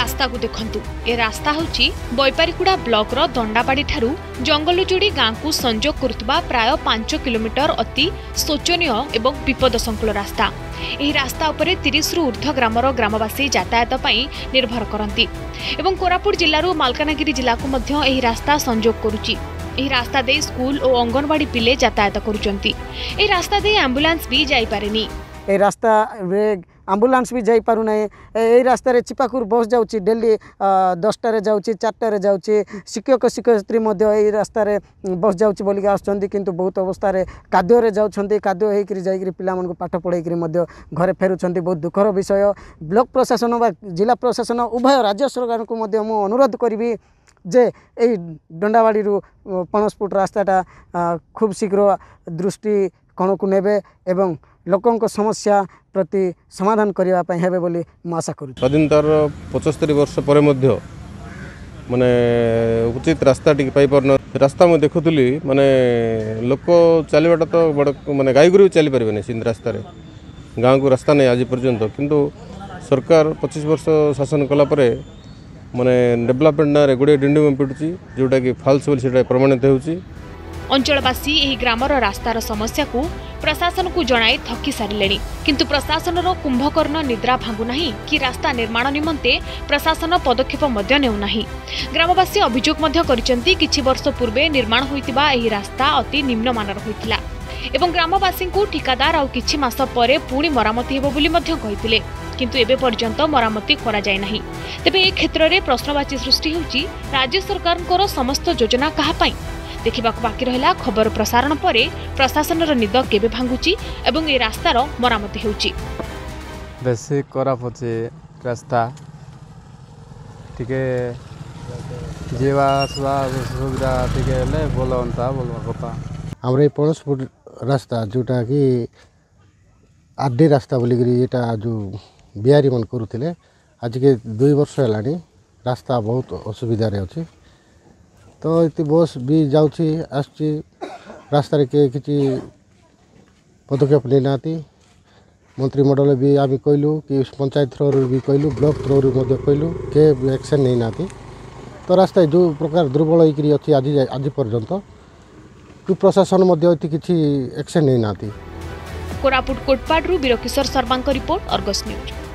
रास्ता को देखंतु ए रास्ता होची बैपारीकुड़ा ब्लॉक रो दंडाबाड़ी ठारू जंगलुजोड़ी गाँ को संजोग करुवा प्राय 5 किलोमीटर अति शोचनीय एवं विपदसंकुल रास्ता। एही रास्ता उपरे 30 रु ऊर्ध्व ग्रामर ग्रामवासी यातायात पई निर्भर करती एवं कोरापुट जिल्लारू मालकानगिरी जिला को मध्य एही रास्ता संजोग करुची। एही रास्ता दे स्कूल और अंगनवाड़ी पिले यातायात करुचंती। एही रास्ता दे एम्बुलेंस भी जाई पारेनी। ए रास्ता रे एम्बुलेंस भी जाई पारु नै। ए रास्ता रे चिपाकुर बस जाउची डेली 10टा रे जाउची 4टा रे जाउची। शिक्षक शिक्षयित्री मध्य ए रास्ता रे बस जाउची बोली आछंती किंतु बहुत अवस्था रे कादो रे जाउछंती। कादो हेकि जाईकरी पिला मन को पाठ पढाईकरी मध्य घरे फेरुछंती। बहुत दुखर विषय। ब्लॉक प्रशासन बा जिला प्रशासन उभय राज्य सरकार को मध्य मु अनुरोध करिवि जे ए दंडाबाड़ी रु पणसपुट रास्ताटा खूब शीघ्र दृष्टि कोण को नेबे एवं लोकों को समस्या प्रति समाधान करने हेबे बोली आशा करूँ। स्वाधीनतार 75 वर्ष पर माने उचित रास्ता टी पाई पारन रास्ता मैं देखुली माने लोक चलवाटा तो बड़ माने गाई गोरु चली पारे सिंध रास्ता गाँव को रास्ता नहीं आज पर्यंत किंतु सरकार 25 वर्ष शासन कला परे माने डेवलपमेंट ना गुड़े डिंडिम पिटुची जोटा कि फाल्स बोली प्रमाणित होउची। अंचलवासी एही ग्रामर रास्तार समस्या को प्रशासन को जणाई थकी सारे किंतु प्रशासन कुंभकर्ण निद्रा भांगु नहीं कि रास्ता निर्माण निमंते प्रशासन पदक्षेप नेउना। ग्रामवासी अभियोग करिसेंती किछि वर्ष पूर्वे निर्माण होइतिबा एही रास्ता अति निम्नमानर होइतिला एवं ग्रामवासी को ठिकादार आउ किछि मास परे पुणी मरामती हेबो बोली मध्य कहितिले किंतु एबे पर्यंत मरामती करा जाय नाही। तेबे ए क्षेत्र रे प्रश्नवाची सृष्टि होउची राज्य सरकारनकर समस्त योजना कहा पई देखा बाकी रहा। खबर प्रसारण पर प्रशासन निद केबे भांगुची एवं ए रास्तार मरामती होउची। बेसी कोरापुची रास्ता टिके जीवा सुविधा टिके ले बोलता कथा हमर ए पणसपुर रास्ता जोटा कि आरडी रास्ता बोलिकी एटा जो बिहारी मन करुले आज के 2 वर्ष है रास्ता बहुत असुविधा रे अछि। तो ये बस भी जाऊँगी आसुची रास्तार के किसी पदक्षेप नहीं ना मंत्रिमंडल भी आम कहलु कि पंचायत थ्रो भी कहलु ब्लॉक थ्रो कहलु के एक्शन नहीं ना। तो रास्ता जो प्रकार दुर्बल होकर अच्छी आज पर्यंत प्रशासन किसी एक्शन नहीं ना। Koraput Kotpad Birkishore Sharma report Argus news.